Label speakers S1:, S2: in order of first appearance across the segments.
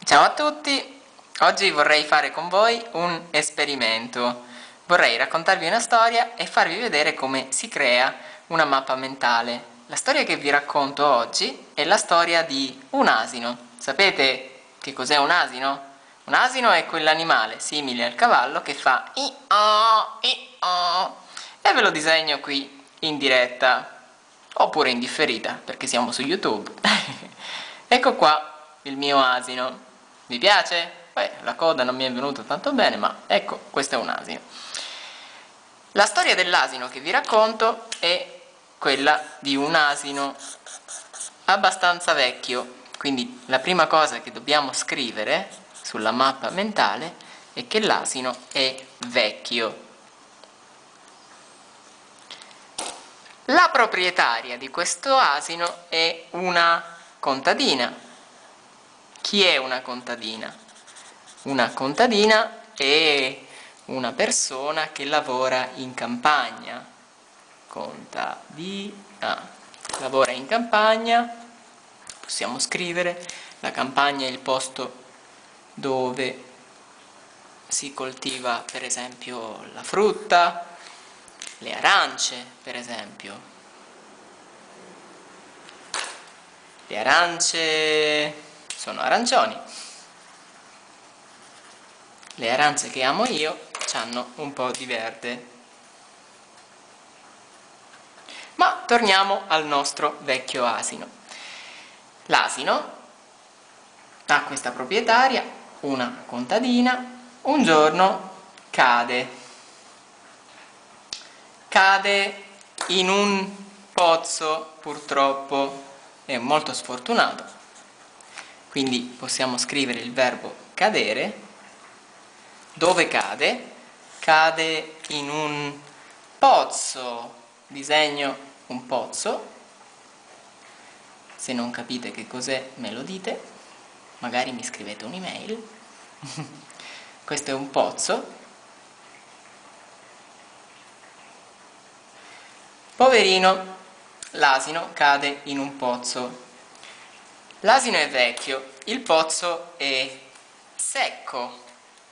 S1: Ciao a tutti, oggi vorrei fare con voi un esperimento. Vorrei raccontarvi una storia e farvi vedere come si crea una mappa mentale. La storia che vi racconto oggi è la storia di un asino. Sapete che cos'è un asino? Un asino è quell'animale simile al cavallo che fa i-o, i-o. E ve lo disegno qui in diretta, oppure in differita, perché siamo su YouTube. Ecco qua il mio asino. Vi piace? Beh, la coda non mi è venuta tanto bene, ma ecco, questo è un asino. La storia dell'asino che vi racconto è quella di un asino abbastanza vecchio. Quindi la prima cosa che dobbiamo scrivere sulla mappa mentale è che l'asino è vecchio. La proprietaria di questo asino è una contadina. Chi è una contadina? Una contadina è una persona che lavora in campagna. Contadina. Lavora in campagna. Possiamo scrivere, la campagna è il posto dove si coltiva per esempio la frutta, le arance per esempio. Le arance sono arancioni. Le arance che amo io hanno un po' di verde. Ma torniamo al nostro vecchio asino. L'asino ha questa proprietaria, una contadina. Un giorno cade in un pozzo, purtroppo è molto sfortunato, quindi possiamo scrivere il verbo cadere. Dove cade? Cade in un pozzo. Disegno un pozzo. Se non capite che cos'è me lo dite, magari mi scrivete un'email. Questo è un pozzo. Poverino, l'asino cade in un pozzo. L'asino è vecchio, il pozzo è secco.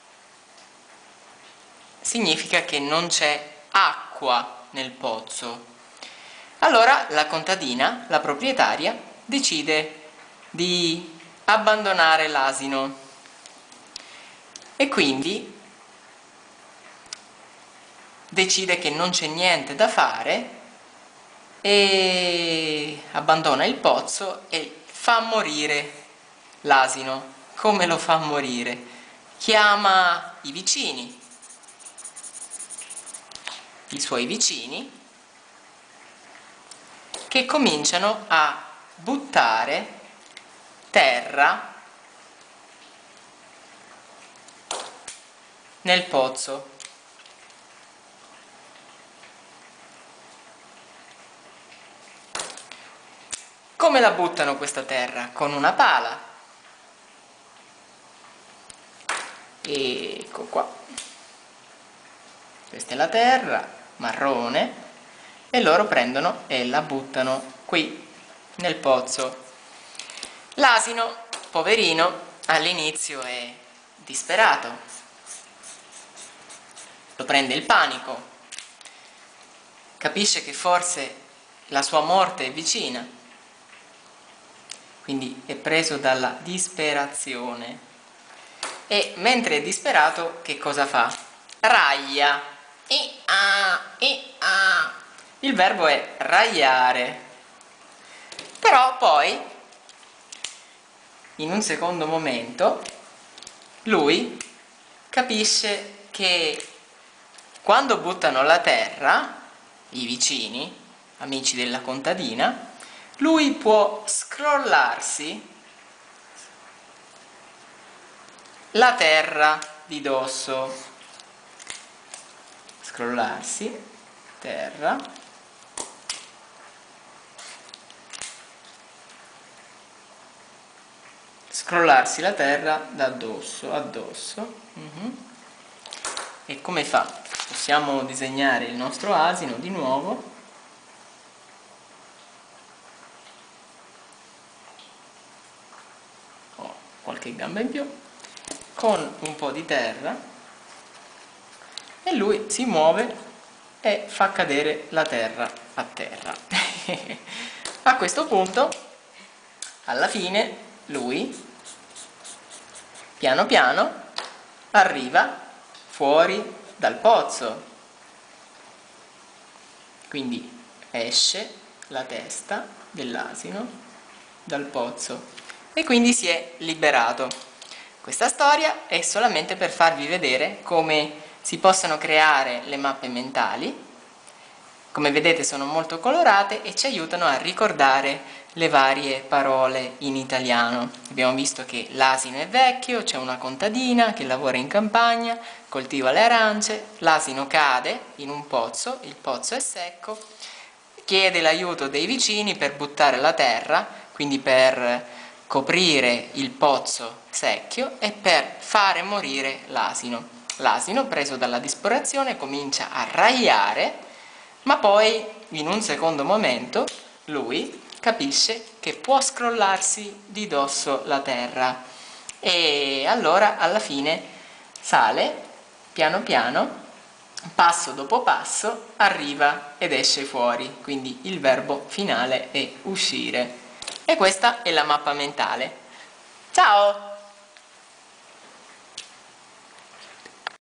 S1: Significa che non c'è acqua nel pozzo. Allora la contadina, la proprietaria, decide di abbandonare l'asino e quindi decide che non c'è niente da fare e abbandona il pozzo e fa morire l'asino. Come lo fa morire? Chiama i vicini, i suoi vicini, che cominciano a buttare terra nel pozzo. Come la buttano questa terra? Con una pala. Ecco qua. Questa è la terra marrone e loro prendono e la buttano qui nel pozzo. L'asino, poverino, all'inizio è disperato. Lo prende il panico. Capisce che forse la sua morte è vicina. Quindi è preso dalla disperazione. E mentre è disperato, che cosa fa? Raglia. Il verbo è ragliare. Però poi, in un secondo momento, lui capisce che quando buttano la terra, i vicini, amici della contadina, lui può scrollarsi la terra di dosso. Scrollarsi, terra. Scrollarsi la terra da addosso, addosso. E come fa? Possiamo disegnare il nostro asino di nuovo. qualche gamba in più, con un po' di terra, e lui si muove e fa cadere la terra a terra. A questo punto, alla fine, lui piano piano arriva fuori dal pozzo, quindi esce la testa dell'asino dal pozzo e quindi si è liberato. Questa storia è solamente per farvi vedere come si possono creare le mappe mentali. Come vedete sono molto colorate e ci aiutano a ricordare le varie parole in italiano. Abbiamo visto che l'asino è vecchio, c'è una contadina che lavora in campagna, coltiva le arance, l'asino cade in un pozzo, il pozzo è secco, chiede l'aiuto dei vicini per buttare la terra, quindi per coprire il pozzo secchio e per fare morire l'asino. L'asino, preso dalla disperazione, comincia a raiare, ma poi, in un secondo momento, lui capisce che può scrollarsi di dosso la terra e allora alla fine sale piano piano, passo dopo passo, arriva ed esce fuori, quindi il verbo finale è uscire. E questa è la mappa mentale. Ciao!